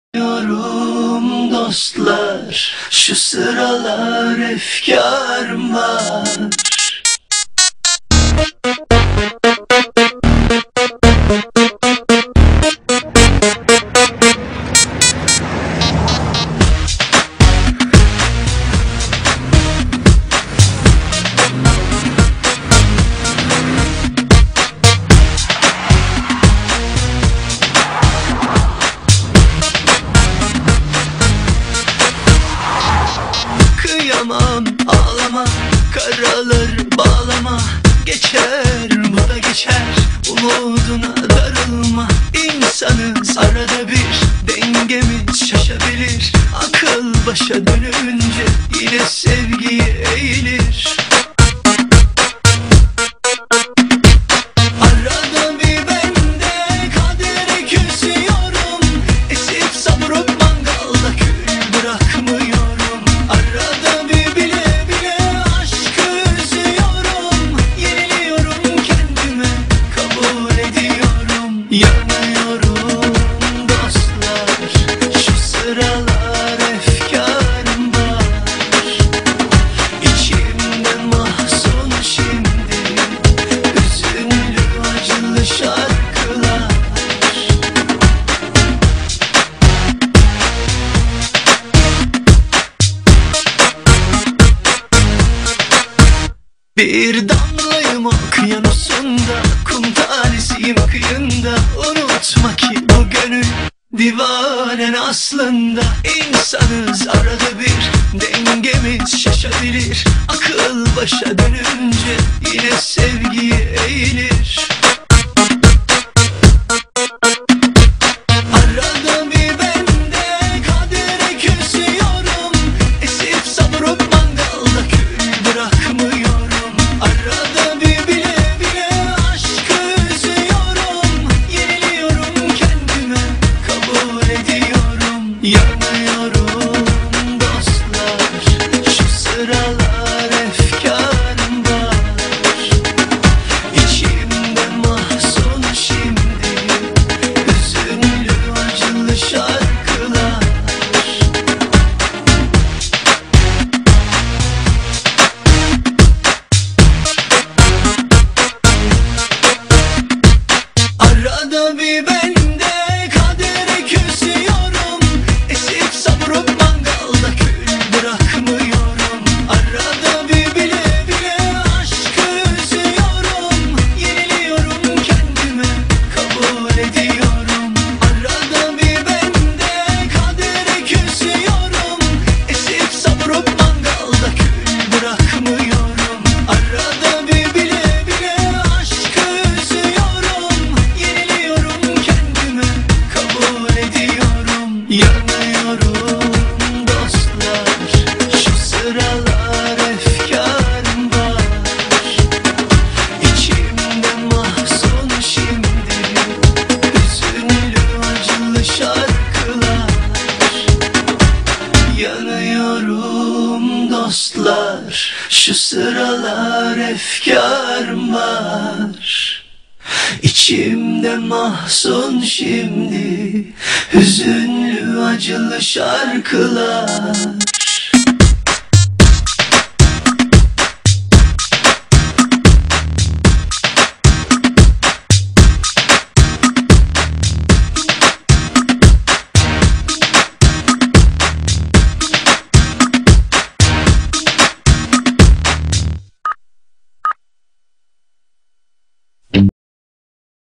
Yorum dostlar, şu sıralar efkarım var. Kıyamam, ağlama, karaları bağlama. Geçer, bu da geçer, umuduna darılma. İnsanız, arada bir dengemiz şaşabilir. Akıl başa dönünce yine sevgiye eğilir. Arada bir bende kadere küsüyorum. Esip savurup mangalda kül bırakmıyorum. Arada bir bile bile aşkı üzüyorum. Yeniliyorum kendime, kabul ediyorum. Yanıyorum dostlar, şu sıralar efkarım var. İçimde mahzun şimdi, hüzünlü acılı şarkılar. Bir damlayım okyanusunda, kum tanesiyim kıyında. Unutma ki bu gönül divanen aslında. İnsanız, arada bir dengemiz şaşabilir. Akıl başa dönünce yine sevgiye eğilir. Arada bir bende kadere küsüyorum. Esip savurup mangalda kül bırakmıyorum. Arada bir bile bile aşkı üzüyorum. Yeniliyorum kendime, kabul ediyorum. Yanıyorum dostlar, şu sıralar efkarım var. İçimde mahzun şimdi, hüzünlü acılı şarkılar. Arada bir bende kadere küsüyorum. Esip savurup mangalda kül bırakmıyorum. Arada bir bile bile aşkı üzüyorum. Yeniliyorum kendime, kabul ediyorum. Arada bir bende kadere küsüyorum. Esip savurup mangalda kül bırakmıyorum. Arada bir bile bile aşkı üzüyorum. Yeniliyorum kendime, kabul ediyorum. Yanıyorum dostlar, şu sıralar efkarım var. İçimde mahzun şimdi, hüzünlü acılı şarkılar. Yanıyorum dostlar, şu sıralar efkarım var. İçimde mahzun şimdi, hüzünlü acılı şarkılar.